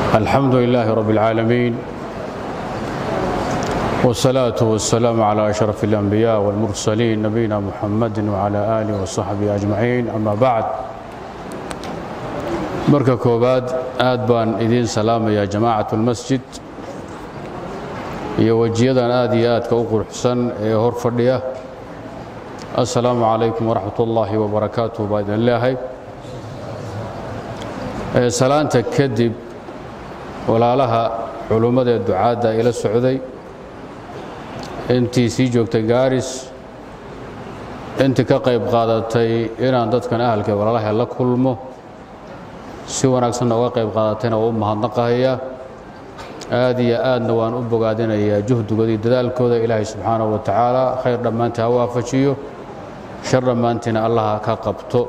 الحمد لله رب العالمين والصلاة والسلام على أشرف الأنبياء والمرسلين نبينا محمد وعلى آله وصحبه أجمعين أما بعد مركا كوباد آدبان إذين سلام يا جماعة المسجد يوجيدا آديات كوقر حسن هرفردية السلام عليكم ورحمة الله وبركاته بإذن الله سلامتك كدب ولا لها علومة الدعاء إلى السعودية أنتي سيجوك تجارس أنت كقيب قادتي إلى أن تتكن أهلك ولا لها لك كلمه سوى نقصنا وقيب قادتنا وأمها النقاهية هذه نوان أبو قادنا هي جهد قديد ذلك إلهي سبحانه وتعالى خير لما أنت وافشيه شر ما أنتنا الله كقبته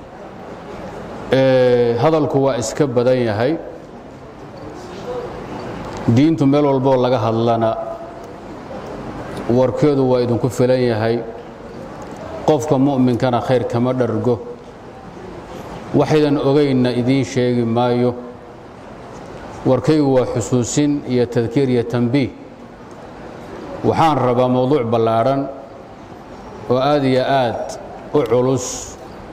هذا الكوا إسكب بدأي هاي diintu meel walbo laga hadlana warkeedu waa idinku filan yahay qofka mu'minkana khayr kama dhargo waxaydan ogeyna idin sheegi maayo warkaygu waa xusuusin iyo tadkiir iyo tanbiih waxaan rabaa mowduuc ballaaran oo aad iyo aad u culus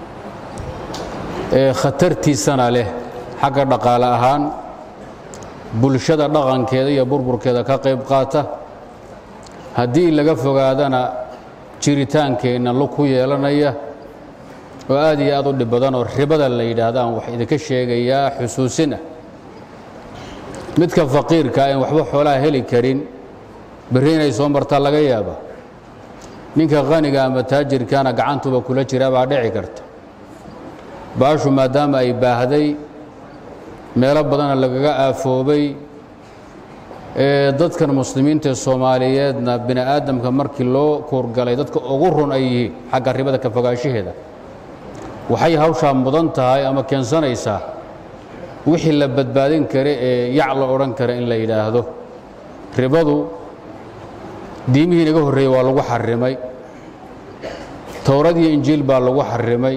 khatartiisana leh xagga dhaqaale ahaan bulshada dhaqankeeda iyo burburkeeda ka qayb qaata haddii laga fogaadana jiritaankeenna ku yeelanaya oo aad iyo aad u dhib badan oo ribada la yidhaahdaan wax idinka sheegayaa xusuusina midka faqiirka aan waxba xoolaha heli karin berri inay soo martaa laga yaaba ninka qaniga ama taajirkana gacantuba kula jira baa dhici karta baashu maadaama ay baahday meelo badan lagaga aafoobay dadkan muslimiinta Soomaaliyeedna bini aadamka markii loo koorgalay dadka ugu run ay yihiin xagga ribada ka fogaashaheeda waxay hawsha mudan tahay ama keensanaysaa wixii la badbaadin kare ee yacla oran kare in la yiraahdo ribadu diimihii naga horeeyay waa lagu xarimay Tawraad iyo Injiil baa lagu xarimay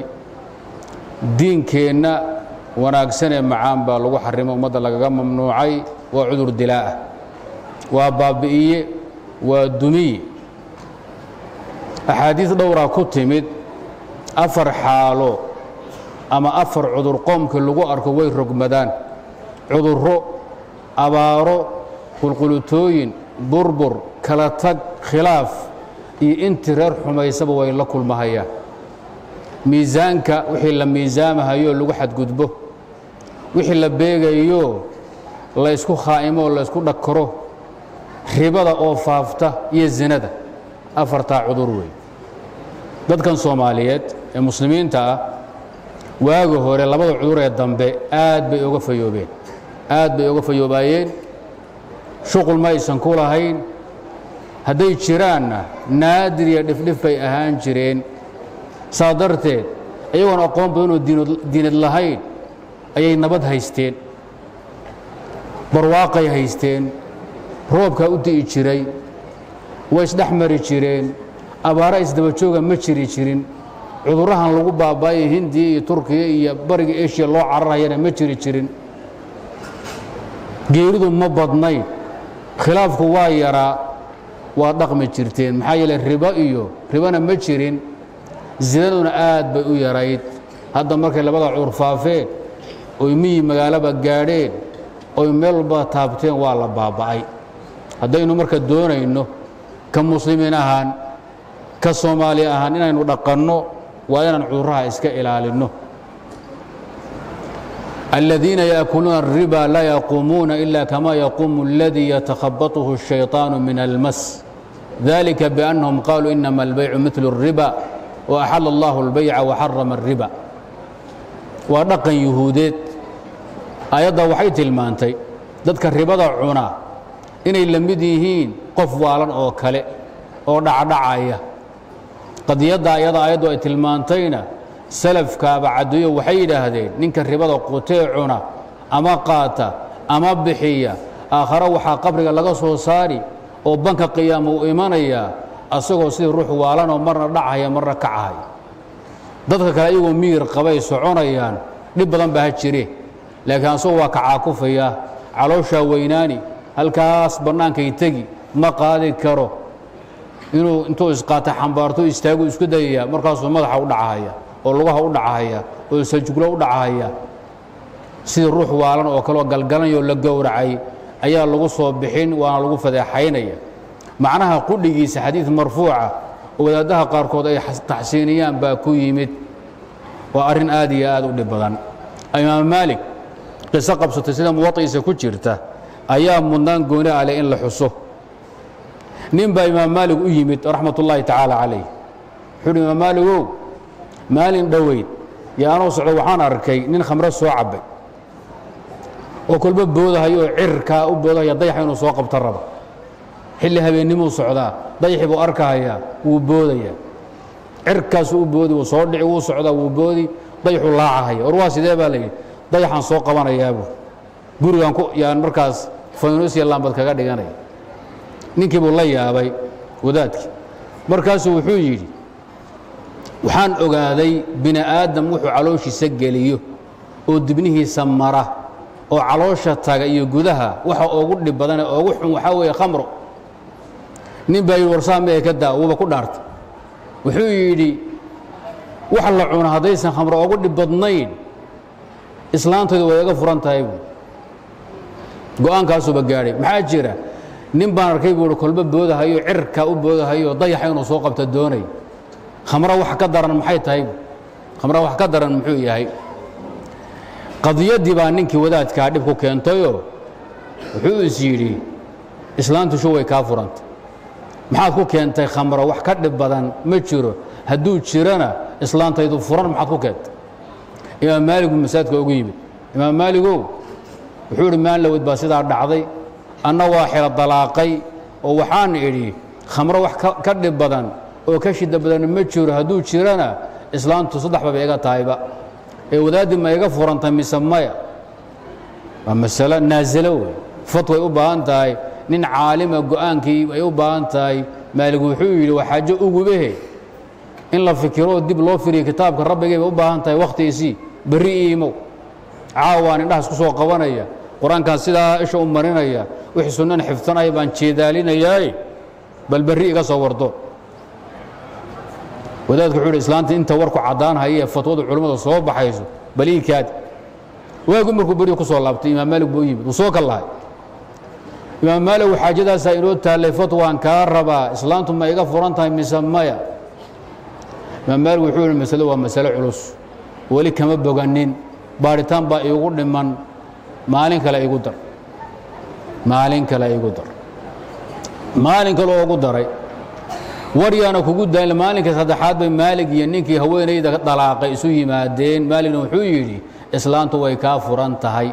diinkeena wanaagsan ee macaan baa lagu xarimay umada lagaga mamnuucay waa cudur dilaa waa baabi'iye waa dumiye axaadiis dhowra ku timid afar xaalo ama afar cudur qoomka lagu arko way rogmadaan cudurro abaaro qulqulutooyin burbur kala tag khilaaf iyo intirar xumaysaba way la kulmahayaan miisaanka wixii la miisaamahayo lagu xadgudbo wixii la beegayo la isku khaa'imo la isku dhakaro ribada oo faafta iyo zinada afarta cudur weey dadkan Soomaaliyeed ee muslimiinta ah waaga hore labada cudur ee dambe aad bay uga fayoobayeen shuqul ma aysan ku lahayn haday jiraanna naadir iyo dhifdhif bay ahaan jireen saadarteed ayagoon aqoon badan oo diinad lahayn ayay nabad haysteen barwaaqay haysteen roobka u di'i jiray way isdhaxmari jireen abaara isdaba jooga ma jirin cudurahan lagu baabaayay Hindiya iyo Turkiya iyo bariga Asia loo cararayana ma jirin geeridu ma badnay khilaafku waa yaraa waa dhaqmi jirteen maxaa yeelay ribana ma jirin zinaduna aad bay u yarayd hadda markay labada cudur faafeen oo mii magaalaba gaadheen oo meel walba taabteen waa la baaba'ay haddaynu marka doonayno ka muslimiin ahaan ka Soomaali ahaan inaynu dhaqanno waa inaan cudurraha iska ilaalino alladina yaakuluna ar-riba la yaqumuna illa kama yaqumu alladhi yatakhabbathu ash-shaytanu min al-mas dhalika bi annahum qalu innama al-bay'u mithlu ar-riba wa ahalla Allahu al-bay'a wa harrama ar-riba wa dhaqan yahuudeed ayada waxay tilmaantay dadka ribada cuna inay la mid yihiin qof waalan oo kale oo dhacdhacaya qadiyada ayadu ay tilmaantayna salafka bacdiyo waxay yiraahdeen ninka ribada qotee cuna ama qaata ama bixiya aakhara waxa qabriga laga soo saari oo banka qiyaamo u imanaya asagoo sidii ruux waalan oo marna dhacaya marna kacay dadka kale iyagu miir qabay soconayaan dhib badan baa jireen laakiin asoo waa ka caakufaya calooshaa weynaani halkaas bannaankay tegi ma qaadi karo intuu isqaata xambaarto istaagu isku dayaya markaasuu madaxa u dhacahaya oo lugaha u dhacahaya oo sajuglo u dhacahaya sidii ruux waalan oo kaloo galgalanayoo la gowracay ayaa lagu soo bixin waana lagu fadeexaynaya macnaha qudhigiisa xadiid marfuuca oo wadaadaha qaarkood ay taxsiiniyaan baa ku yimid waa arrin aad iyo aad u dhib badan imaam maalik qiso qabsatay sida muwaطiisa ku jirta ayaa mudnaan gooni ale in la xuso nin baa imaam maalik u yimid raxmat ullaahi tacaala calayh wuxuu uhi imaam maaligow maalin dhoweyd yo anoo socdo waxaan arkay nin khamre soo cabbay oo kolba boodahayo oo cirkaa u boodahaya dayaxa inuu soo qabto raba xilli habeennimuu socdaa dayaxii buu arkahayaa wuu boodaya cirkaasuu u boodi wuu soo dhici wuu socdaa wuu boodi dayaxuu laacahaya war waa sidee baa layidhi dayaxaan soo qabanayaabu gurigan yaan markaas faynuus iyo laambad kaga dhiganaya ninkii buu la yaabay wadaadkii markaasuu wuxuu yidhi waxaan ogaaday bini aadam wuxuu calooshiisa geliyo oo dibnihiisa mara oo caloosha taga iyo gudaha waxa ugu dhib badan ee ugu xun waxaa weeye khamro nin baa yidhi warsaame ee ka daa wuuba ku dhaartay wuxuu yidhi wax la cuno haddaysan khamro ugu dhib badnayn islaantaydu way iga furan tahay buu go'aankaasuuba gaadhay maxaa jira nin baan arkay buu uhi kolba boodahayo cirka u boodahayo dayaxa inuu soo qabta doonay khamro wax ka daran maxay tahay khamro wax ka daran muxuu yahay qadiyaddii baa ninkii wadaadkaa dhib ku keentayoo wuxuu is yidhi islaantu shu way kaa furantay maxaad ku keentay khamro wax ka dhib badan ma jiro hadduu jirana islaantaydu furan maxaad ku keentay imaam maalig buu masaajidka ugu yimid imaam maaligow wuxuu idhi maalawed baa sidaa dhacday anna waa xilo dalaaqay oo waxaan idhi khamro wax ka dhib badan oo ka shida badan ma jiro hadduu jirana islaantu saddexba bay iga tahayba ee wadaaddii ma iga furantay mise maya waa masalo naasilo wey fatway u baahan tahay nin caalima go'aankii ay u baahan tahay maalig wuxuu yidhi waa xaajo ugubahe in la fikiro dib loo firiyo kitaabka rabbigay bay u baahan tahay wakhtiisii berri iimow caawaan indhahaas ku soo qabanaya qur-aankaan sidaa isha u marinaya wixii sunnan xifdanaya baan jeedaalinayaaye bal berri iga soo wardo wadaadku wuxuu yidhi islaanta inta warku caddaan haya ee fatwadu culimmada soo baxayso bal ii kaadi waagu markuu berri ku soo laabtay imaam maalig buu yimid wuu soo ka lahay imaam maalig xaajadaasaa inoo taallay fatwaan kaa rabaa islaantu ma iga furan tahay mise maya imaam maalig wuxuu yidhi masalo waa masalo culus weli kama boganin baadhitaan baa iigu dhiman maalin kale igu dar maalin kale igu dar maalin kale oo ugu daray waryaana kugu dayn maalinka saddexaad bay maalig iyo ninkii haweenayda dalaaqay isu yimaadeen maaligna wuxuu yidhi islaantu way kaa furan tahay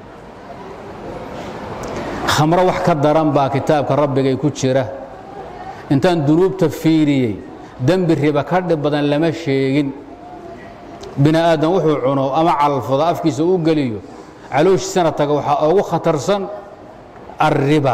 khamro wax ka daran baa kitaabka rabbigay ku jira intaan dunuubta fiiriyey dembi riba ka dhib badan lama sheegin bini aadam wuxuu cuno ama calfado afkiisa u geliyo calooshiisana taga waxaa ugu khatarsan الربا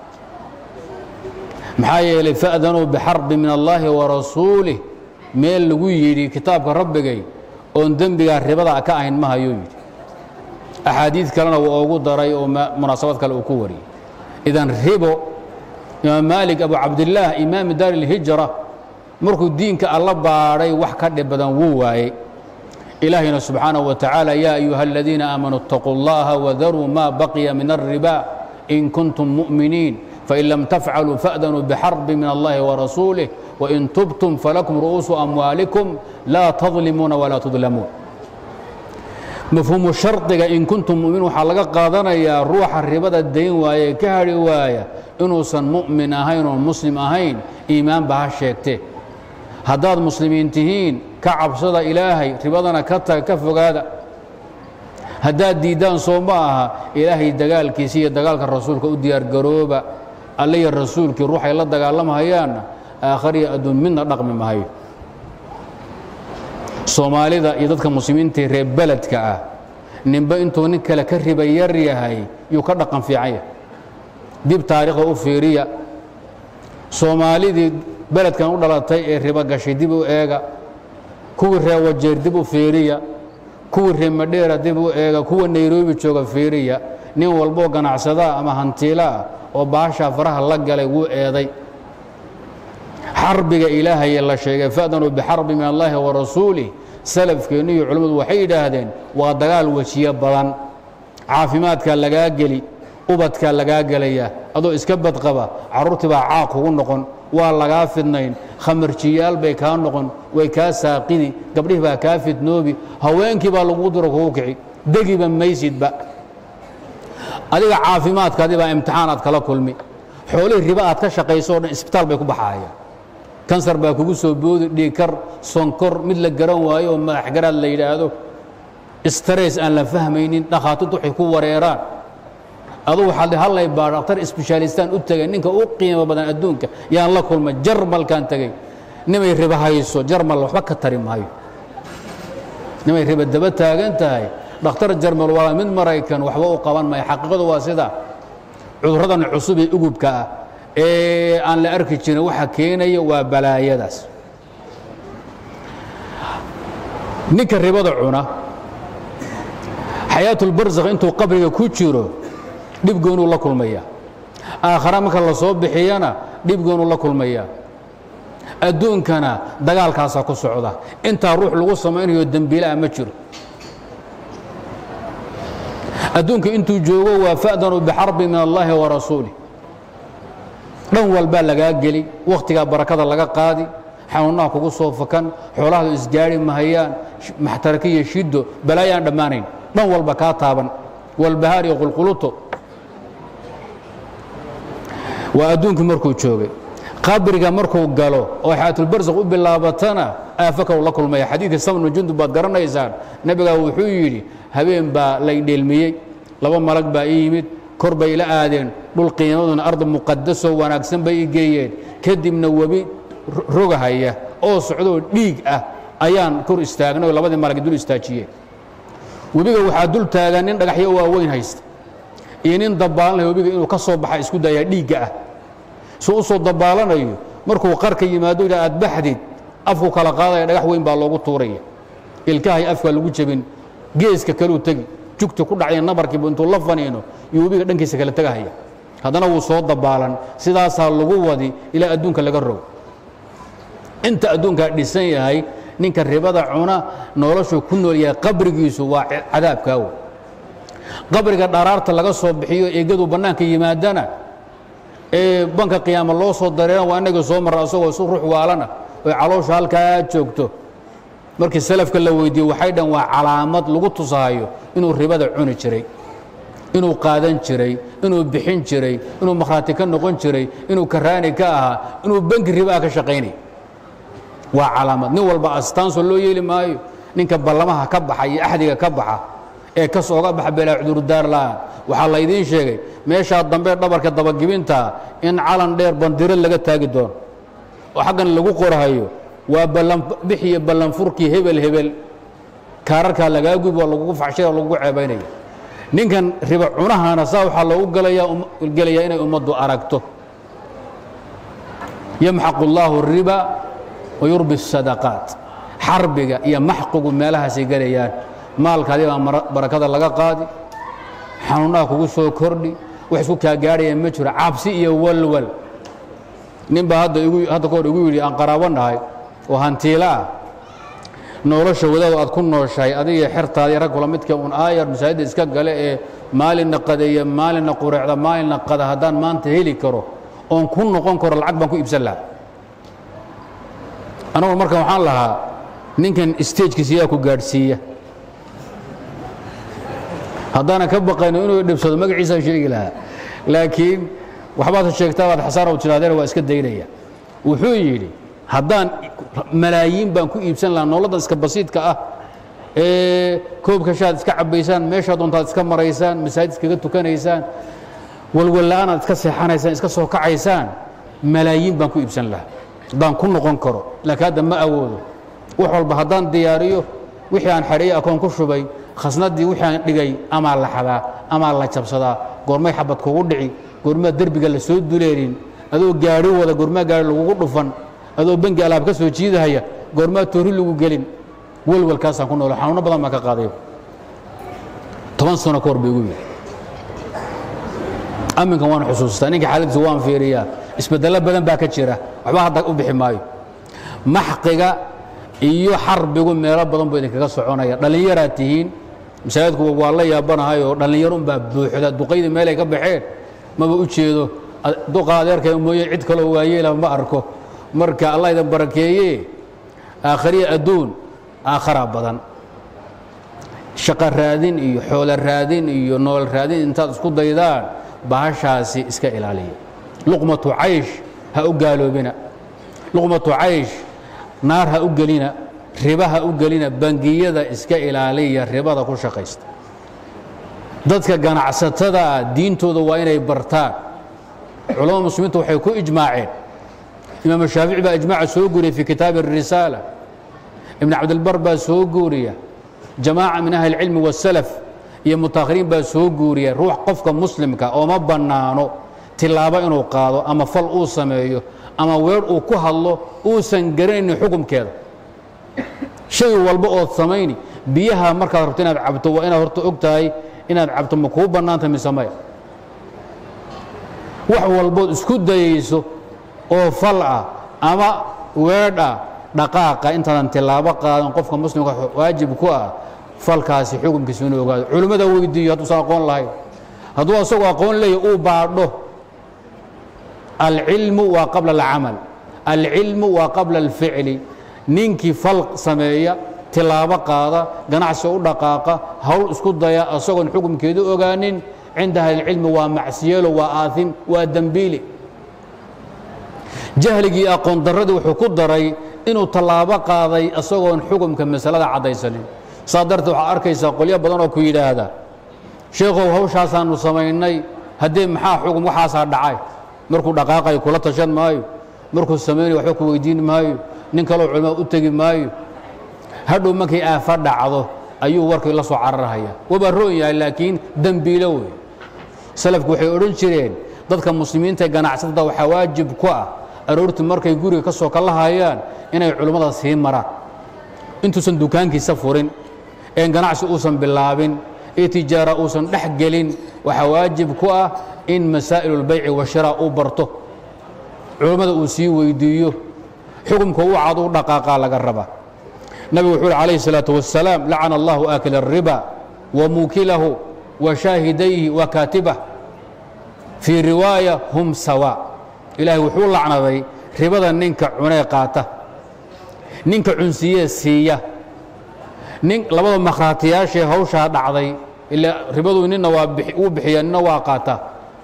maxaa yeelay fa'danuu bixarbi min allaahi warasuulih meel lagu yidhi kitaabka rabbigay oon dembigaa ribada ka ahayn ma hayuu yidhi axaadiid kalena wuu ugu daray oo munaasabad kale uu ku wariyey idan ribo imaam maalik abu cabdillaah imaami daari اlhijra markuu diinka alla baadhay wax ka dhib badan wuu waayey ilaahayna subxaanaه wa tacaala yaa ayuha aladiina aamanuu اtaquu اllaha wadaruu ma baqiya min الriba in kuntum mu'miniin fain lam tafcaluu fa'danuu bixarbi min allahi warasuulih wain tubtum falakum ru'uusu amwaalikum laa tadlimuuna walaa tudlamuun mafhuumu shardiga in kuntum mu'miniin waxaa laga qaadanayaa ruuxa ribada dayn waaye ka hadhi waaya inuusan mu'min ahayn oon muslim ahayn iimaanba ha sheegte haddaad muslimiin tihiin ka cabsada ilaahay ribadana ka taga ka fogaada haddaad diiddaan soo ma aha ilaahay dagaalkiisa iyo dagaalka rasuulka u diyaargarooba alle iyo rasuulkii ruuxay la dagaalamahayaanna aakhariya adduun midna dhaqmi mahayo soomaalida iyo dadka muslimiintae reer beledka ah ninba intuu nin kale ka riba yar yahay yuu ka dhaqan fiican yahay dib taariikhda u fiiriya soomaalidii beledkan u dhalatay ee riba gashay dib u eega kuwii reer wajeer dib u fiiriya kuwii reer madheera dib u eega kuwa nairobi jooga fiiriya nin walboo ganacsadaa ama hantiilaa oo baashaa faraha la galay wuu eeday xarbiga ilaahay la sheegay fa'danuu bixarbi min allaahi wa rasuulih salafkeennu iyo culimmadu waxay yidhaahdeen waa dagaal wejiyo badan caafimaadkaa lagaa geli ubadkaa lagaa gelayaa adoo iska badqaba carruurtii baa caaq kugu noqon waa lagaa fidnayn khamarjiyaal bay kaa noqon way kaa saaqidi gabdhihii baa kaa fidnoobi haweenkii baa lagu diro kugu kici degiba maysidba adiga caafimaadkaadii baa imtixaanaad kala kulmi xoolihii riba aad ka shaqayso o dhan isbitaal bay ku baxaayaan kansar baa kugu soo boodi dhiigkar sonkor mid la garan waayo oo madax garaad la yidhaahdo stress aan la fahmaynin dhakhaatiirtu waxay ku wareeraan adugu waxaad hallay baa dhakhtar isbeshaalistaan u tegay ninka u qiimo badan adduunka yaan la kulmay jarmalkaan tegey nimay riba hayso jarmal waxba ka tari maayo nimay riba daba taagan tahay dhakhtar jarmal waa mid maraykan waxba u qaban maayo xaqiiqadu waa sida cudurradan cusub ee ugubka ah ee aan la arki jirin waxa keenaya waa balaayadaas ninka ribada cuna xayaatulbarsakh intuu qabriga ku jiro dhibgoonuu la kulmaya aakhara marka la soo bixiyana dhibgoonuu la kulmaya adduunkana dagaalkaasaa ku socda intaa ruux lagu samaynayo dembiila'a ma jiro adduunka intuu joogo waa fa'danuu bixarbi min allaahi wa rasuulih dhan walbaa lagaa geli wakhtigaa barakada laga qaadi xanuunnaha kugu soo fakan xoolahaadu isgaari mahayaan maxtaraki iyo shiddo balaayaan dhammaanayn dhan walba kaa taaban walbahaar iyo qulquluto waa adduunkii markuu joogay qabriga markuu galo oo xayaatulbarsakh u bilaabatana aafaka la kulmaya xadiidkii samnu jundub baad garanaysaan nebigaa wuxuu yidhi habeen baa lay dheelmiyey laba malag baa ii yimid kor bay ila aadeen dhul qiimaduna arda muqadasoo wanaagsan bay i geeyeen kadibna webi rogahaya oo socdoo dhiig ah ayaan kor istaagnay oo labadii malag dul istaajiyeen webiga waxaa dul taagan nin dhagaxyo waaweyn haysta iyo nin dabaalanaya webiga inuu ka soo baxa isku dayaa dhiigga ah suu u soo dabaalanayo markuu qarka yimaado ila aad baxdid afku kala qaadaya dhagax weyn baa loogu tuuraya ilkahay afka lagu jabin geeska kaluu tegi jugta ku dhacday nabarkiibu intuu la faniino iyo webiga dhankiisa kala tegahaya haddana wuu soo dabaalan sidaasaa lagu wadi ilaa adduunka laga rogo inta adduunkaa dhisan yahay ninka ribada cuna noloshuu ku nool yahay qabrigiisu waa cadaabkaawo qabriga dharaarta laga soo bixiyo eegadu bannaanka yimaadana ee banka qiyaama loo soo dareeran waa innaga soo marra asagoo isu ruux waalana oy caloosha halkaa joogto markii salafka la weydiiye waxay dhan waa calaamad lagu tusaayo inuu ribada cuni jiray inuu qaadan jiray inuu bixin jiray inuu makhraati ka noqon jiray inuu karaani ka ahaa inuu banki ribaa ka shaqaynay waa calaamad nin walba astaansoo loo yeeli maayo ninka ballamaha ka baxa iyo axdiga ka baxa ee ka sooga baxa belaa cudurdaar la'aan waxaa laydiin sheegay meeshaa dambe dhabarka dabagibintaa in calan dheer bandiro laga taagi doono oo xaggan lagu qorhayo waa ballanbixiyo ballanfurkii hebel hebel kaararkaa lagaa gub waa lagugu faxshay oo lagugu ceebaynaya ninkan riba cunahana saa waxaa loogu gelayaa inay ummaddu aragto yamxaqu allaahu الriba wayurbi الsadaqaat xarbiga iyo maxqigu meelahaasay gelayaan maalkaadii baa barakada laga qaadi xanuunaha kugu soo kordhi wax isku kaa gaadhaya ma jiro cabsi iyo walwal nin baa hadda kahor igu yidhi aan qaraabo nahay oo hantiila ah nolosha wadaadu aad ku nooshahay adiga xertaadii rag kula midka un aayar masaajidda iska gale ee maalinna qadeeya maalinna qureecda maalinna qada haddaan maanta heli karo oon ku noqon karo lacag baan ku iibsan lahaa anagu marka waxaan lahaa ninkan stagkiisa yaa ku gaadhsiiya haddaanan ka baqayno inuu dhibsado magaciisaan sheegi lahaa laakiin waxbaad sheegtaa baad xasaana u tiraadeen waa iska daynaya wuxuu yidhi haddaan malaayiin baan ku iibsan lahaa nolodan iska basiidka ah ee koobkashaad iska cabbaysaan meeshaa doontaad iska maraysaan masaajid iskaga tukanaysaan walwalla'aanaad iska seexanaysaan iska soo kacaysaan malaayiin baan ku iibsan lahaa haddaan ku noqon karo laakiin hadda ma awoodo wax walba haddaan diyaariyo wixii aan xadheeyey akoon ku shubay khasnadii wixii aan dhigay amaa la xadaa amaa la jabsadaa goormay xabad kugu dhici goormaa derbiga la soo duleelin adoo gaadhi wada goormaa gaadhi lagugu dhufan adoo bangi alaab ka soo jiidahaya goormaa toori lagu gelin walwalkaasaan ku noolo xanuuno badan baan ka qaaday 10 sano ka hor bay ugu yidhi aminkan waan xusuustaa ninka xaaladdiisa waan fiiriyaa isbeddelo badan baa ka jira waxba hadda u bixi maayo maxqiga iyo xarbigu meelo badan buu idinkaga soconaya dhallinyaraad tihiin masaajidku waa la yaabanahay oo dhallinyaro unbaa buuxda duqaydii meelay ka baxeen maba u jeedo duqa adeerkay mooye cid kaloo waayeela ma arko marka allah idin barakeeye aakhiriya adduun aakharaa badan shaqo raadin iyo xoolo raadin iyo nool raadin intaad isku daydaan bahashaasi iska ilaaliya luqmatu caysh ha u gaaloobina luqmatu caysh naar ha u gelina riba ha u gelina bangiyada iska ilaaliya ribada ku shaqaysta dadka ganacsatada diintooda waa inay bartaan culamada muslimiinta waxay ku ijmaaceen imaam shaafici baa ijmaaca soo guuriyay fi kitaab الrisaala ibn cabdilbar baa soo guuriya jamaaca min ahli اlcilmi waالsalaf iyo mutaakhiriin baa soo guuriya ruux qofka muslimka oo ma bannaano tilaabo inuu qaado ama fal uu sameeyo ama weer uu ku hadlo uusan garanaynin xukumkeeda shay walba ood samayni biyaha markaad rabto inaad cabto waa inaad horta og tahay inaad cabto ma kuu bannaanta mise maya wax walbood isku dayayso oo fal ah ama weedh ah dhaqaaqa intaadan tilaabo qaadan qofka muslimka waajib ku ah falkaasi xukumkiisa inuu ogaado culimmada weydiiyo hadduusan aqoon lahayn hadduu asagoo aqoon leeya uu baadho alcilmu waa qabla alcamal alcilmu waa qabla alficli ninkii fal sameeya tilaabo qaada ganacsi u dhaqaaqa hawl isku daya asagoon xukumkeedu ogaanin cinda ahlilcilmi waa macsiyeelo waa aaim waa dembiili jahligii aqoon darradii wuxuu ku daray inuu tallaabo qaaday asagoon xukumka masalada caddaysanin saa darteed waxaad arkaysaa qolyo badan oo ku yidhaahda sheekhow hawshaasaannu samaynay haddee maxaa xugum waxaasaa dhacay markuu dhaqaaqayo kula tashan maayo markuu samaynayo waxba ku weydiin maayo nin kaloo culimmada u tegi maayo hadhow markay aafa dhacdo ayuu warkii la soo cararhaya wabaa roon yahay laakiin dembiilo wey salafku waxay odhan jireen dadka muslimiinta ganacsatada waxaa waajib ku ah aroortii markay guriga ka soo kalahayaan inay culimmada sii maraan intuusan dukaankiisa furin een ganacsi uusan bilaabin ee tijaara uusan dhex gelin waxaa waajib ku ah in masaa'ilulbayci washiraa uu barto culimmada uu sii weydiiyo xukumka u cad u dhaqaaqaa laga rabaa nabigu wuxuu uhi calayhi الsalaaةu wasalaam lacana allahu aakila الriba wa muukilahu wa shaahidayhi wa kaatibah fii riwaaya hum sawa ilaahay wuxuu lacnaday ribada ninka cunee qaata ninka cunsiyee siiya labada makhraatiyaashee hawshaa dhacday ilaa ribadu nina waa uu bixiya nina waa qaata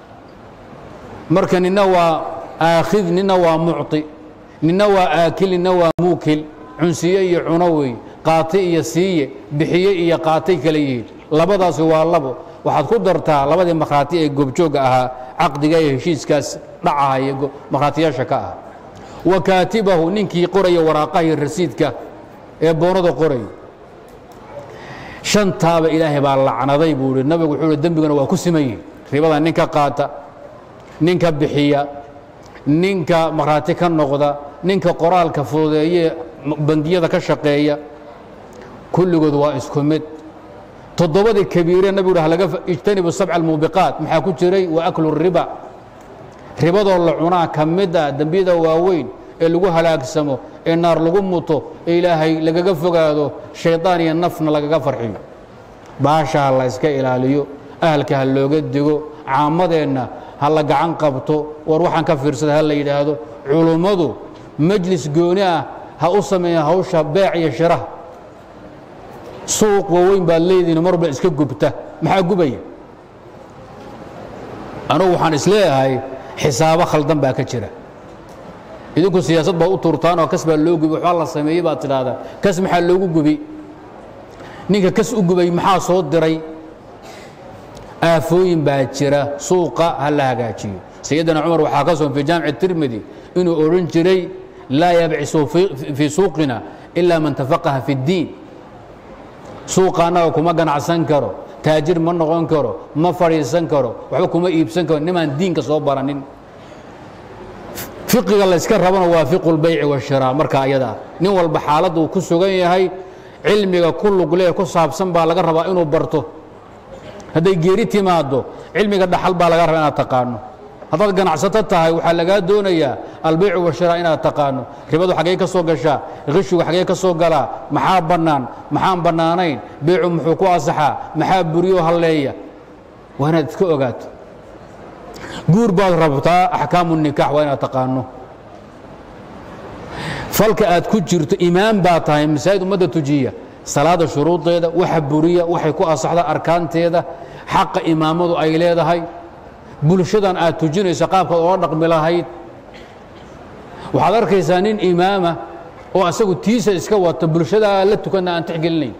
marka nina waa aakhid nina waa mucطi nina waa aakil nina waa muukil cunsiye iyo cuno wey qaati iyo siiye bixiye iyo qaatay kala yihiin labadaasi waa labo waxaad ku dartaa labadii makhraati ee goobjoogga ahaa caqdiga iyo heshiiskaas dhacahaya makhraatiyaasha ka ah wa kaatibahu ninkii qoraya waraaqaha iyo rasiidka ee boonada qoraya shantaaba ilaahay baa lacnaday buu ihi nabigu wuxuu ihi dembigana waa ku siman yihin ribada ninka qaata ninka bixiya ninka makhraati ka noqda ninka qoraalka fududeeye bangiyada ka shaqeeya kulligood waa isku mid toddobadii kabiire nabigu laga ijtanibu sabca almuubiqaat maxaa ku jiray wa aklu riba ribadoo la cunaa ka mid ah dembiyada waaweyn ee lagu halaagsamo ee naar lagu muto ee ilaahay lagaga fogaado shaydaan iyo nafna lagaga farxiyo baasha ha la iska ilaaliyo ahalka ha looga digo caamadeenna ha la gacan qabto war waxaan ka fiirsada ha la yidhaahdo culummadu majlis gooni ah ha u sameeya hawsha beec iyo shiraha suuq waaweyn baad leedihin marba iska gubta maxaa gubaya anugu waxaan isleeyahay xisaabo khaldan baa ka jira idinku siyaasad baad u turtaan oo kas baa loo gubi waxbaa la sameeyey baad tidhaahdaa kas maxaa loogu gubi ninka kas u gubay maxaa soo diray aafooyin baa jira suuqa ha la hagaajiyo sayidina cumar waxaa ka sugan fi jaamic tirmidi inuu odhan jiray laa yabcisu fii suuqina ilaa man tafaqaha fi اddiin suuqa annaga kuma ganacsan karo taajir ma noqon karo ma fadhiisan karo waxba kuma iibsan karo nimaan diinka soo baranin fiqiga layska rabana waa fiqu اlbayci waاshiraa marka ayadaa nin walba xaaladda uu ku sugan yahay cilmiga ku luglee ku saabsan baa laga rabaa inuu barto hadday geeri timaado cilmiga dhaxal baa laga rabaa inaad taqaano haddaad ganacsato tahay waxaa lagaa doonayaa albaycu washiraa inaad taqaano ribadu xaggee ka soo gashaa qishigu xaggee ka soo galaa maxaa bannaan maxaan bannaanayn beycu muxuu ku asaxaa maxaa buriyo halleeya waa inaad iska ogaato guur baad rabtaa axkaamu nikaax waa inaad taqaano falka aad ku jirto imaam baa tahay masaajid ummadda tujiya salaada shuruudeeda waxa buriya waxay ku asaxda arkaanteeda xaqa imaamadu ay leedahay bulshadan aad tujinayso qaabkaad oola dhaqmi lahayd waxaad arkaysaa nin imaama oo asagu tiisa iska wata bulshadaa la tukanna aan tixgelinayn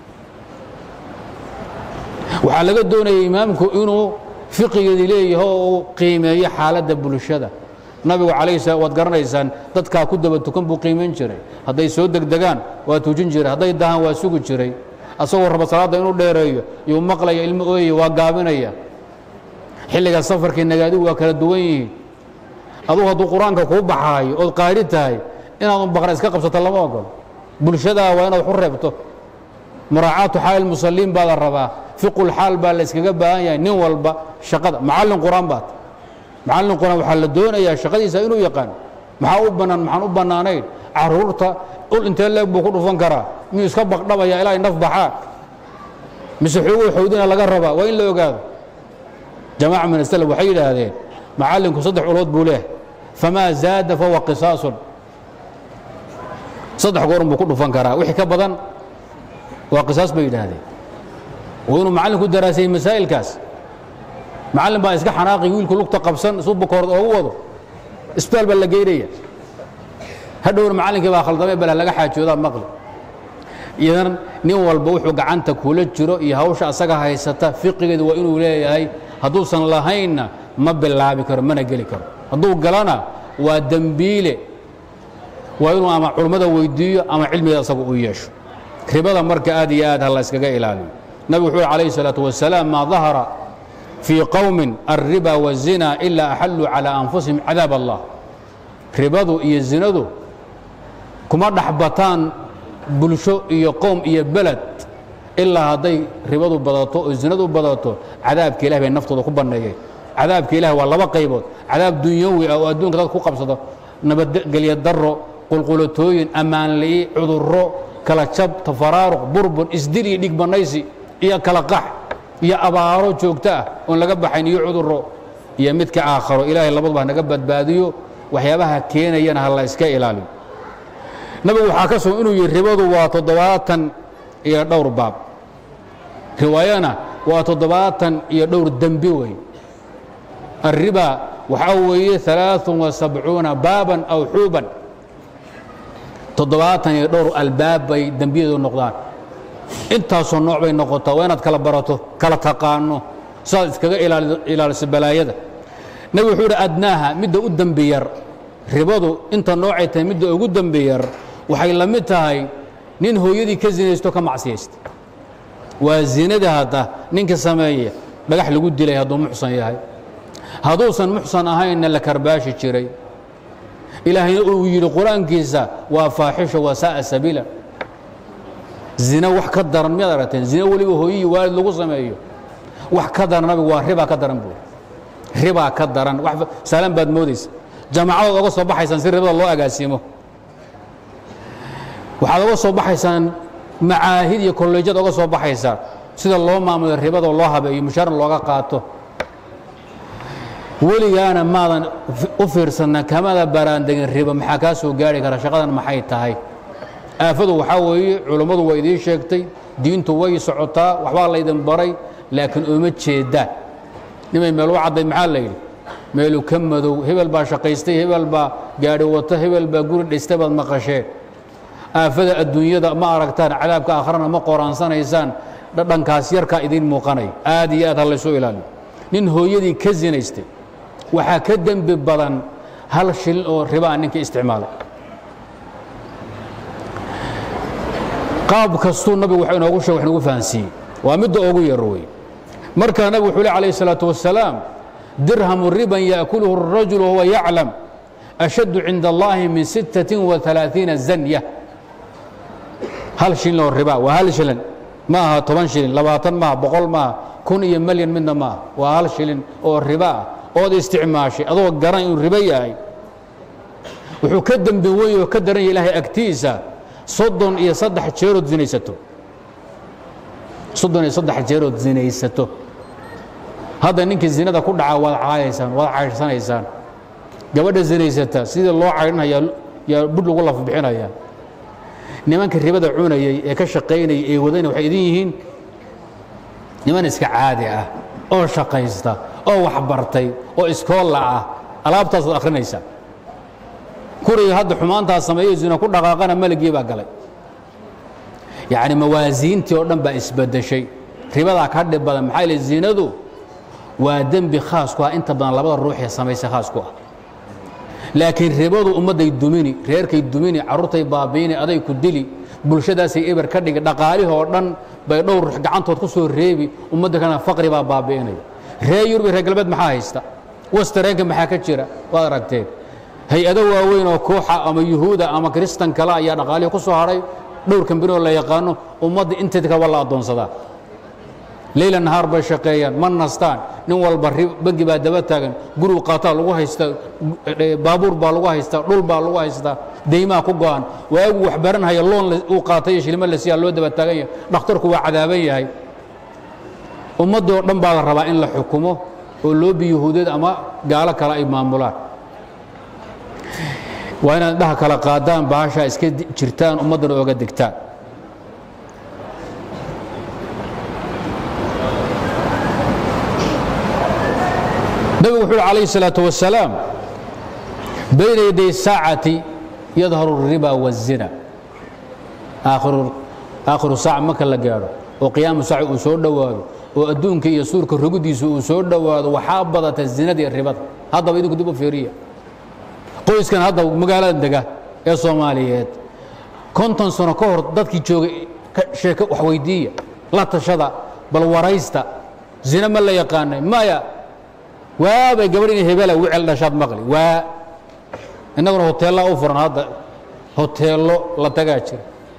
waxaa laga doonaya imaamku inuu fiqigeedii leeyahay oo uu qiimeeyo xaaladda bulshada nabigu calayhi salaam waad garanaysaan dadkaa ku daba tukan buu qiimayn jiray hadday soo degdegaan waa tujin jiray hadday dahaan waa sugi jiray asagoo raba salaadda inuu dheereeyo yuu maqlaya ilmo ooyaya waa gaabinaya xilliga safarkii nagaadigu waa kala duwan yihiin adugu hadduu qur-aanka kuu baxaayo ood qaari tahay inaad baqra iska qabsato lama ogolo bulshadaa waa inaad waxu reebto muraacaatu xaal musalliin baa la rabaa fiqul xaal baa la iskaga baahan yahay nin walba shaqada macallin qur-aan baad macallin qur-aan waxaa la doonayaa shaqadiisa inuu yaqaan maxaa u bannaan maxaan u bannaanayn carruurta ul intee leeg buu ku dhufan karaa miyuu iska baqdhabaya ilaa ay naf baxaa mise xooguu xowdina laga rabaa waa in la ogaado jamaaca min asalaf waxay yidhaahdeen macallinku 3 ulood buu leeyahay famaa zaada fahuwa qisaasun 3 goor buu ku dhufan karaa wixii ka badan waa qisaas bay yidhaahdeen waa inuu macallinku daraasayey masaa'ilkaas macallin baa iska xanaaqi wiilku lugta qabsan isuu bukoord oogu wado isbitaal baa la geynaya hadhowna macallinkii baa khaldamay bala laga xaajoodaa maqli idan nin walba wuxuu gacanta kula jiro iyo hawsha asaga haysata fiqigeedu waa inuu leeyahay hadduusan lahaynna ma bilaabi karo mana geli karo hadduu galana waa dembiile waa inuu ama culummada weydiiyo ama cilmigeeda asaga u yeesho ribada marka aad iyo aad ha la iskaga ilaaliyo nabigu wuxuu calayhi salaatu wasalaam maa dahara fii qowmin alriba wazina ilaa axalluu calaa anfusihim cadaab allah ribadu iyo zinadu kuma dhexbataan bulsho iyo qowm iyo beled ilaa hadday ribadu badato oo zinadu badato cadaabka ilahi bay naftooda ku banneeyeen cadaabka ilahi waa 2 qaybood cadaab dunyawi ah oo adduunka dad ku qabsado nabadgelyo darro qulqulatooyin ammaan li'i cudurro kala jab tafaraaruq burbur isdil iyo dhig banaysi iyo kala qax iyo abaaro joogto ah oon laga baxayn iyo cudurro iyo midka aakharo ilaahay labaduba naga badbaadiyo waxyaabaha keenayana ha la iska ilaaliyo nabigu waxaa ka soo inuu yidhi ribadu waa 70 iyo dhowr baab riwaayana waa 70 iyo dhowr dembi wey الربا waxaa weeye 73 baaban aw xuuban 70 iyo dhowr albaab bay dembiyadu noqdaan intaasoo nooc bay noqotaa waa inaad kala barato kala taqaano saad iskaga ilaaliso balaayada nabi wuxuu yidhi adnaaha midda u dembi yar ribadu inta noocay tahay midda ugu dembi yar waxay la mid tahay nin hooyadii ka zinaysto ka macsiyaysta waa zinada hadda ninka sameeya dhagax lagu dilay hadduu muxsan yahay hadduusan muxsan ahaynna la karbaashi jiray ilaahayna uu yidhi qur-aankiisa waa faaxisho waa saa'a sabiila zina wax ka daran miyaad aragteen zina weliba hooyihii waalid lagu sameeyo wax ka daran nabigu waa ribaa ka daran buuri ribaa ka daran wax saalan baad moodaysa jaamacadood oga soo baxaysaan si ribada loo agaasimo waxaad oga soo baxaysaan macaahid iyo kolleejyad oga soo baxaysaan sida loo maamulo ribada loo habeeyo mushaarna looga qaato weligaana maadan u fiirsanna kamada baraandegin riba maxaa kaa soo gaari kara shaqadan maxay tahay aafadu waxaa weeye culummadu waa idiin sheegtay diintu way socotaa waxbaa laydin baray laakiin uma jeedaan nimay meel u cadday maxaa la yidhi meelu ka madow hebel baa shaqaystay hebel baa gaadhi wata hebel baa guri dhistay baad maqasheen aafada adduunyada ma aragtaan cadaabka aakharana ma qoraansanaysaan dhadhankaas yarkaa idiin muuqanay aad iyo aad ha laysoo ilaaliyo nin hooyadii ka zinaystay waxaa ka dembi badan 1 shilin oo ribaa ninka isticmaalay qaab kastuu nabigu wax inoogu sheeg wax inoogu fahansiiyey waa midda ugu yar wey markaa nabigu wuxuu leeyahay calayhi salaatu wasalaam dirhamu riban yaakuluhu الrajulu wahuwa yaclam ashaddu cinda allahi min 36 zanya 1 shilin oo ribaa waa 1 shilin ma aha 10 shilin 20 maaha 100 maaha kun iyo malyan midna maaha waa 1 shilin oo riba ah ood isticmaashay adoo garan inuu riba yahay wuxuu ka dambi weyn oo ka daran ilaahay agtiisa 33 jeerood zinaysato 33 jeerood zinaysato hadda ninkii zinada ku dhaca wada caaysanaysaan gabadha zinaysata sida loo cayrinayo yaa bud lagu laf bixinaya nimanka ribada cunayay ee ka shaqeynay ee wadana waxay idin yihiin niman iska caadi ah oo shaqaysta oo wax bartay oo iskool ah alaabtaas oo akhrinaysa kuriga hadda xumaantaa sameeyay zina ku dhaqaaqana malagii baa galay yaani mawaasiintii oo dhan baa isbedeshay ribada ka dhib badan maxay leeyihiin zinadu waa dambi khaas ku ah inta badan labada ruux ee sameeyay khaas ku ah laakiin ribadu ummaday dumini reerkay dumini carruurtay baabiini aday ku dili bulshadaasay eber ka dhig dhaqaalihi oo dhan bay dhowr gacantood ku soo reebi ummadda kana faqri baa baabiinay reer Yurub reer galbeed maxaa haysta wastareenka maxaa ka jira waa aragteen hay-ado waaweyn oo kooxa ama yuhuuda ama kristan kale ayaa dhaqaalihi ku soo haray dhowr kambani oo la yaqaano ummadda inteed ka wala adoonsada ليل النهار بشقيان من نستان نوال بنجي بعد دبتاعن جرو قاتل لغوا هيستا بابور بالغوا هيستا رول بالغوا هيستا ديما كوجان وحبرن هاي اللون وقاتيش اللي ملسي اللون دبتاعن نختار كوا عذابية هاي ومدو دم بعض الربائن لحكمه ولو بيهودد أما قالك على إمام مولات وأنا ده كلا قادام بعشا إسكت شرتان ومدو وقد دكتان النبي وحول عليه الصلاة والسلام بين يدي الساعة يظهر الربا والزنا آخر ساعة ما كان لقاره وقيام الساعة أسود دواد وأدونك يسورك الرقديس أسود دواد وحابضة الزنا دي الربا هذا بيدو كتبه في ريا قويس كان هذا مقالات دقا يا صوماليات كنتن سنة كهر ضدك جوغ شيكة وحويدية لا تشضع بل وريستا زنا ما لا يقان ما يا وابا قبرين هبلا وعل نشاط مغلي و انه هوتيل اوفرن هذا هوتيل لا تغاجر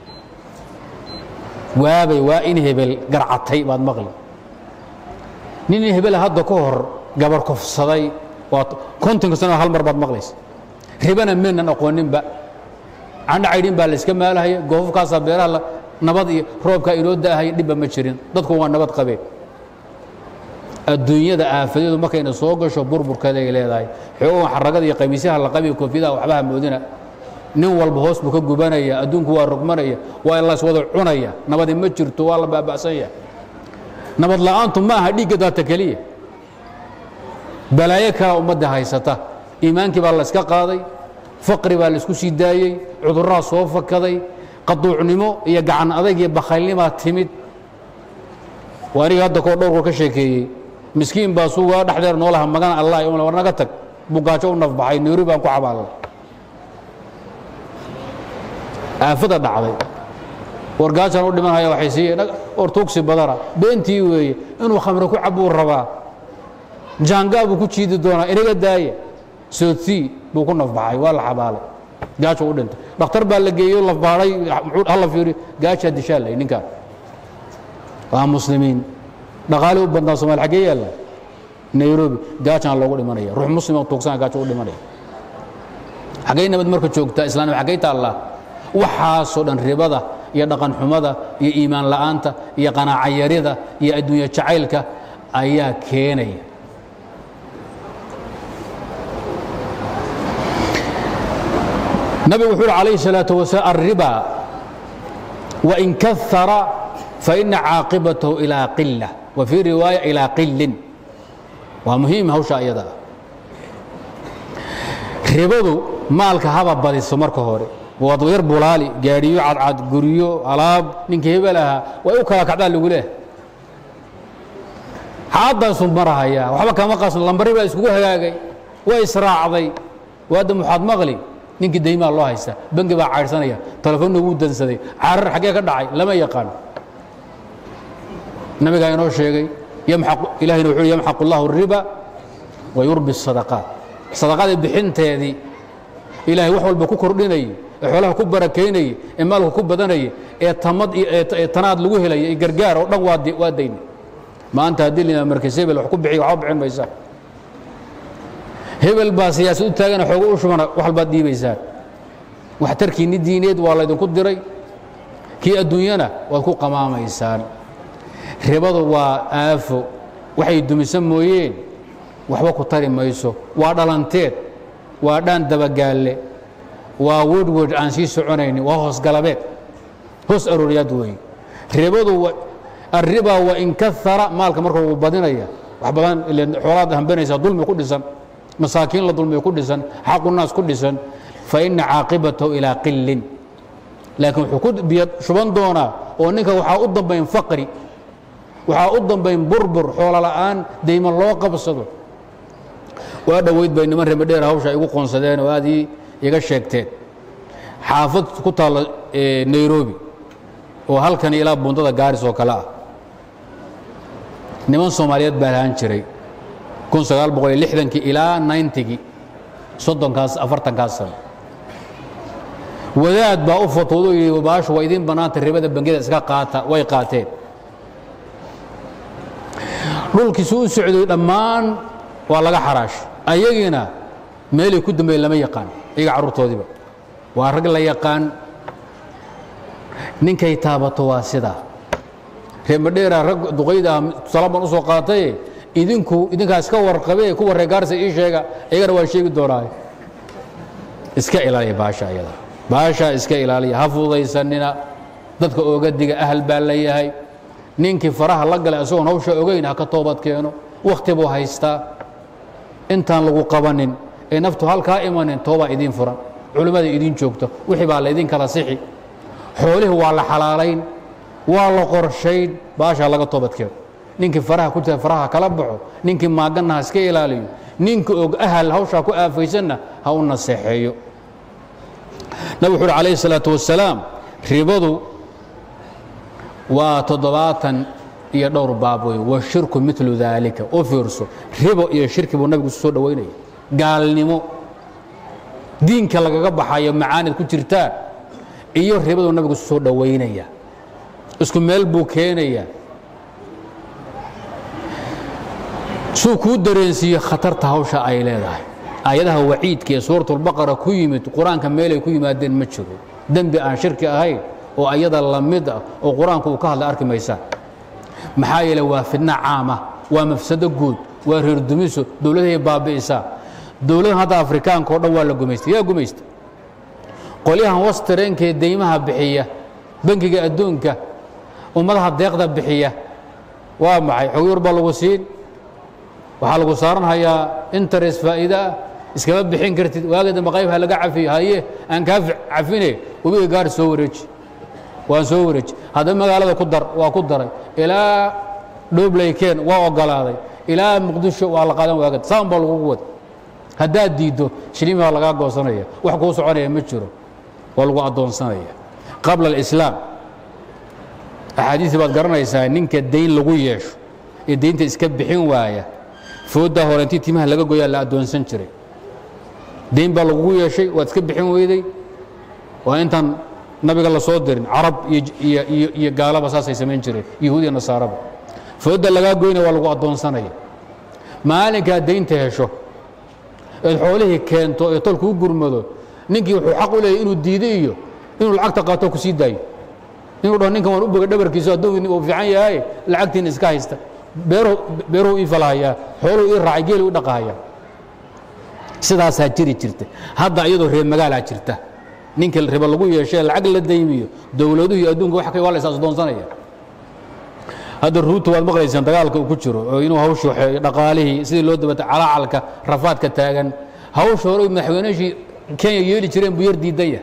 وابا وان هبل قرعتي بعد مغلي نين هبل هذا كهر قبر كفصدي كنت سنه هل مره بعد مغليس هبنا من اقونين با عند عيدين با لسك مالهي غوف كاس بيرها نبد روبكا انو داهي دب ما جيرين ددكو waa nabad qabeen adduunyada aafadeedu markayna soo gasho burburkeeda ay leedahay xoogan xaragada iyo qamiisaha la qabi koofiyada waxba moodina nin walba hoos buu ka gubanaya adduunku waa rugmanaya waa la soo wada cunaya nabad ma jirto waa la baabasaya nabad la'aantu ma aha dhiga dadka kaliya balaayo kala ummadda haysata iimaankii baa la iska qaaday faqri baa la isku sii daayay cudurraa soo fakaday qaduucnimo iyo gacan adag iyo bakhaylnimo timid waaniga hadda koo dhowr ka sheekeeyay مسكين باسوا دحدر نولها مغان الله يوم ورنغا تك بوغاجو نفبخاي نيري بان ku cabaalay aafada dhacday wargaajan u dhimanaya waxay siiyeen ortooksi badara beentii weey inuu khamro ku cabo rabaa jaangaab ku jiidi doona inaga daaya sooti buu ku nafbaxay waa la xabaalay gaajo u dhintay dhakhtar baa la geeyo la baaray hal fiiri gaajo dishalay ninka waa muslimiin dhaqaale u badnaa Soomaali xagee yaala Nairobi gaajaan loogu dhimanaya ruux muslim oo toogsan gaajo u dhimanaya xagee nabad marka joogta islaamka xagee taala waxa soo dhan ribada iyo dhaqan xumada iyo iimaan la'aanta iyo qanaaca yarida iyo adduunyo jacaylka ayaa keenaya nabi wuxuu alayhi salaatu wasalaam ar-riba wa in kathara فإن عاقبته إلى قلة وفي رواية إلى قل ومهم هوشا أيضا ربضو مالك هذا بدي السمر كهوري وضوير بولالي جاريو عاد جوريو علاب نكهب لها ويوكا كذا اللي يقوله هذا سمرها يا وحبك ما قاس اللمبري بيسكوها جاي وإسراع ضي وهذا محاد مغلي نك دايما الله يسا بنجي بقى عرسانية تلفون نقود دنسدي عرر حقيقة داعي لما يقان النبي قال إنه شيء يمحق إلهي نوحي يمحق الله الربا ويربي الصدقات الصدقات بحنت هذه إلهي وحول بكوكر ديني حولها كبر كيني إماله كبر ديني تمد تناد لوه لي جرجار ونواد وادين ما أنت هدلنا مركز هبل وحكم بحي وعب عين بيسان هبل باس سياسة تاجنا حقوق شو منا وحل بدي بيسان وحتركي ندينيد والله إذا كنت دري كي الدنيا وكو قمام إنسان ربض وآفو waxay dumisan mooyeen waxba ku tari mayso waa dhalanteed waa dhan dabagaale waa woodwood aan sii soconayn waa hoos galabeed hoos arooriyad weey ribadu arriba wa in kathara maalka marka uu badinaya wax badan xoolaad hanbanaysa dulmi ku dhisan masaakiin la dulmi ku dhisan xaq naas ku dhisan fa in aaqibatu ila qillin laakiin xukud biyad shuban doona oo ninka waxa u dambeyn faqri waxa u dambeyn burbur xoolo la'aan deeyma loo qabsado waa dhaweyd bay niman reer dheer hawsha igu qoonsadeen oo aad iga sheegteen xaafad ku taal Nairobi oo halkan ilaa bundada gaaris oo kala ah niman Soomaaliyeed baa laan jiray 1960 ilaa 90 soddonkaas 40kaas sano wadaad baa u fatooday baash waa idin banaanta ribada bangida iska qaata way qaateen dhulkii soo socday dhammaan waa laga xaraash ayagina meel ku dambeey lama yaqaan iyaga carruurtoodiba waa rag la yaqaan ninkay taabato waa sida reemadheera rag duqeyda salaam u soo qaatay idinkaas ka warqabay ku wareegaarsa ii sheega iyagana waa sheegi doonaa iska ilaaliya baasha iska ilaaliya hafudaysanina dadka ooga diga ahal baa la yahay ninkii faraha la galay asoo hawsha ogeyn ha ka toobad keeno waqti buu haystaa intaan lagu qabanin ee naftu halka imanin tooba idin furan culimada idin joogto wixii baa la idin kala sixi xoolihi waa la xalaalayn waa la qorshayn baasha laga toobad keeno ninkii faraha ku jira faraha kala baxo ninkii maaganaha iska ilaaliyo ninkii og ahal hawsha ku aafaysanna ha u naseexeeyo nabi wuxuu alayhi salaatu wassalaam ribadu وتضباطا يدور بابوي والشرك مثل ذلك وفرسو ربو يا شرك بو نبي سو دوينay gaalnimo diinka laga baxayo macaanid ku jirta iyo ribadu nabigu soo dhaweynaya isku meel buu keenaya soo ku dareensiyo khatarta hawsha ay leedahay ayadaha waciidka ee suuratul baqara ku yimid quraanka meel ay ku yimaadeen ma jiro dambi aan shirki ahayn oo ayada lamid ah oo quraanku uu ka hadla arki maysa maxaa yeelay waa fidna caama waa mafsado guud waa reer dumiso dawladaha baabiisa dawladaha hadda Afrikaanka oo dhan waa la gumeystay yaa gumeystay qoliyahan wastareenka deymaha bixiya bangiga adduunka ummadaha deeqda bixiya waa maxay xoog baa lagu siin waxa lagu saaranhayaa interest faa'iida iskaba bixin kartid waagada maqaybaha laga cafiyo haye aan ka cafine wabiga gaar soo wareeji waan soo wareej hada magaalada ku dar waa ku daray ilaa Dhoobleykeen waa ogolaaday ilaa Muqdisho waa la qaadan waagad saambal ugu wad hadaa diido shilimaha laga goosanaya wax ku soconaya ma jiro waa lagu adoonsanaya qabla al-islaam ahadiisi baad garanaysaa ninka deyn lagu yeesho ee deynta iska bixin waaya fooda horantii timaha laga gooyaa la adoonsan jiray deyn baa lagu yeeshay waad iska bixin weyday waa intan nabiga la soo dirin arab iyo gaalaba saasay sameyn jireen yahuudi iyo nasaaraba fooda laga gooyna waa lagu adoonsanaya maalinka deynta hesho ee xoolahi keento ee tolku gurmado ninkii wuxuu xaq u leeyahay inuu diidiyo inuu lacagta qaato ku sii daayo inuu dhaho ninkan waan u boga dhabarkiisa adoo uu fiican yahay lacagtiin iska haysta beero ii falaya xooluhu ii raacay geel u dhaqaaya sidaas jiri jirtay hadda iyadoo reer magaala jirta ninka riba lagu yeeshay lacag la deymiyo dawladuhu iyo adduunka wax ka wala isaas doonsanaya hada ruutu waad maqlaysaan dagaalka uu ku jiro oo inuu hawshu dhaqaalihi sidii loo dabata calaalka rafaadka taagan hawshu hore madaxweynaha Kenya yeeli jireen buu yar diidaya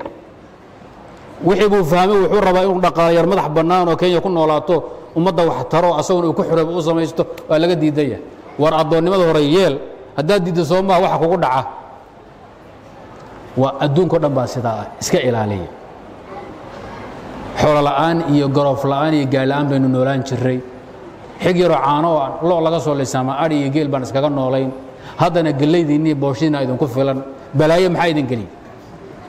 wixii buu fahmay wuxuu rabaa inuu dhaqaale yar madax banaan oo Kenya ku noolaato ummadda wax taro asagoon uu ku xirab u samaysto waa laga diidaya war adoonnimada hore yeel hadaa diido Soomaa waxa kugu dhaca waa adduunka dhan baa sidaa iska ilaaliya xoolo la'aan iyo garoof la'aan iyo gaal la'aan baynu noolaan jiray xig yaro caano loo laga soo leysama ari iyo geel baan iskaga noolayn haddana galeydinii booshiina idinku filan balaaye maxay idin geli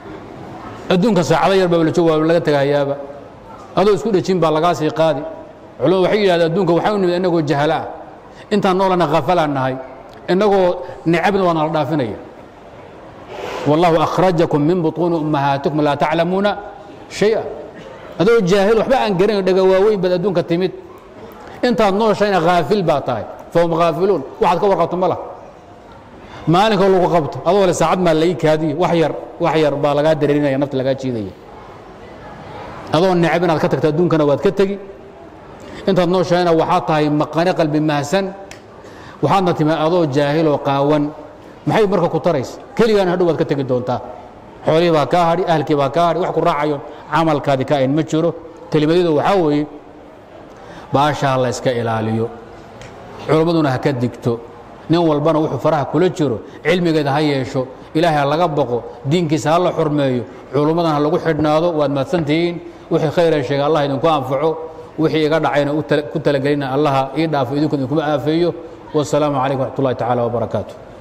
adduunka saacada yar baa la joogaa laga tagayaaba adoo isku dhajin baa laga sii qaadi علو waxay yiraahdaan adduunka waxa uu nimid inagoo jahala inta noolana qafalaanahay inagoo nicabna wana la dhaafinaya wallahu akhrajakum min butun ummahatikum la ta'lamuna shay'a adoo jaahil waxba aan garan dhaga waaweyn bad adduunka timid inta nooshayna qaafil baa tahay fahum gaafiluun waxaad ka warqabto ma laha maalinka lagu qabto adoo la saacad ma lay kaadiyo wax yar baa laga dareerinaya nafta laga jiidaya adoo nicab inaad ka tagto adduunkana waad ka tagi intaad nooshayna waxaa tahay maqane qalbi mahsan waxaadna timaa adoo jaahil oo qaawan maxay marka ku taraysa keligaan hadhow waad ka tagi doontaa xoolihii baa kaa hadhi ahalkii baa kaa hadhi wax ku raacayo camalkaadi ka ayn ma jiro kelimadooda waxaa weeye baashaa la iska ilaaliyo culimmaduna ha ka digto nin walbana wuxuu faraha kula jiro cilmigeeda ha yeesho ilaahay ha laga baqo diinkiisa ha la xurmeeyo culimmadana ha lagu xidhnaado waad mahadsantihiin wixii khayr ay sheegay allah idinku anfaco wixii iga dhacayna ku talagelina allah ii dhaafo idinkuna idinkuma aafeeyo والسلام عليكم ورحمة الله تعالى وبركاته